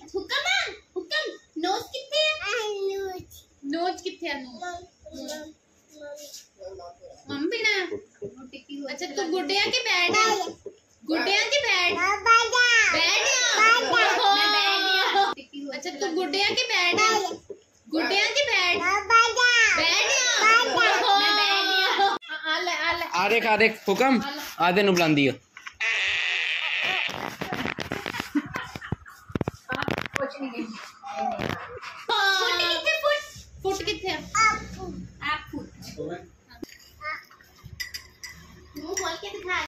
हुक्म नोज किथे है नोज किथे है मम्मी ना अच्छा तू गुड्डिया के बैठ गुड्डिया के बैठ अच्छा तू गुड्डिया के बैठ गुड्डिया के बैठ आ देख हुक्म आदे नु बुलांदी है फुट किथे आप फुट मुंह खोल के दिखा